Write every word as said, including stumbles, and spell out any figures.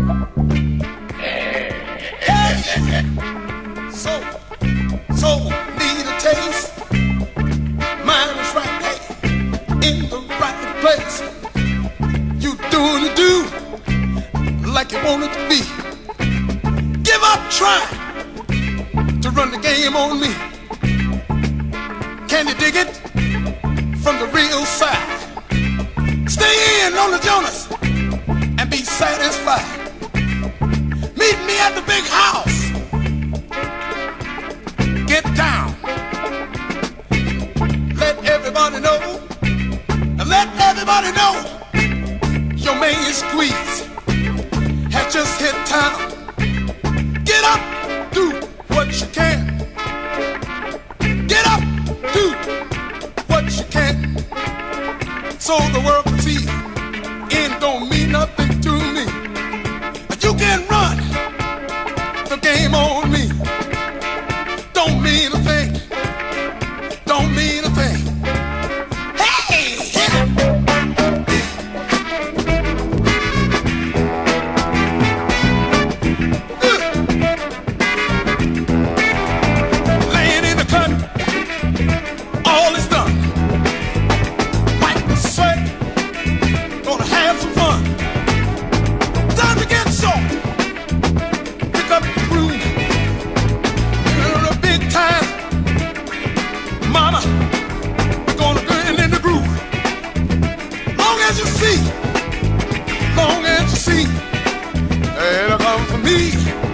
So, so need a taste. Mine is right there in the right place. You doing it do like you want it to be. Give up trying to run the game on me. Can you dig it from the real side? Stay in on the Jonas and be satisfied. Meet me at the big house. Get down. Let everybody know. Let everybody know your main squeeze has just hit town. Get up, do what you can. Get up, do what you can. So the world can see it don't mean nothing to me. You can run the game on me. Don't mean a thing. Don't mean a thing. Hey! Uh. Laying in the cut, all is done. Wipe the sweat, gonna have some fun. Time to get soft. Pick up the groove. You're a big time. Mama, gonna get in the groove. Long as you see, long as you see, that'll come for me.